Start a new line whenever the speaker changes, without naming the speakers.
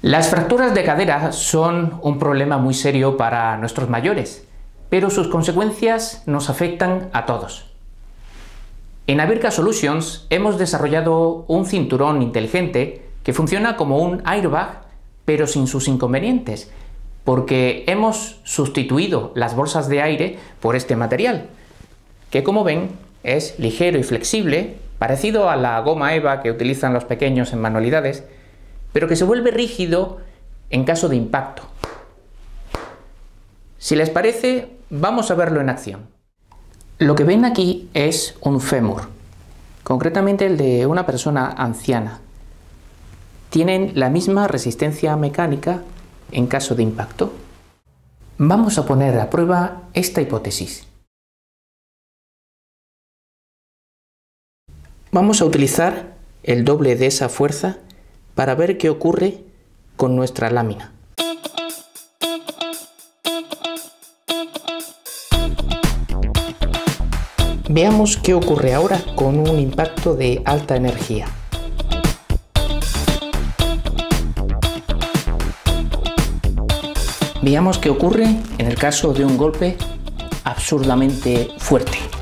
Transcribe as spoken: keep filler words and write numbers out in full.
Las fracturas de cadera son un problema muy serio para nuestros mayores, pero sus consecuencias nos afectan a todos. En Abirka Solutions hemos desarrollado un cinturón inteligente que funciona como un airbag, pero sin sus inconvenientes, porque hemos sustituido las bolsas de aire por este material, que como ven es ligero y flexible, parecido a la goma eva que utilizan los pequeños en manualidades, pero que se vuelve rígido en caso de impacto. Si les parece, vamos a verlo en acción. Lo que ven aquí es un fémur, concretamente el de una persona anciana. Tienen la misma resistencia mecánica en caso de impacto. Vamos a poner a prueba esta hipótesis. Vamos a utilizar el doble de esa fuerza para ver qué ocurre con nuestra lámina. Veamos qué ocurre ahora con un impacto de alta energía. Veamos qué ocurre en el caso de un golpe absurdamente fuerte.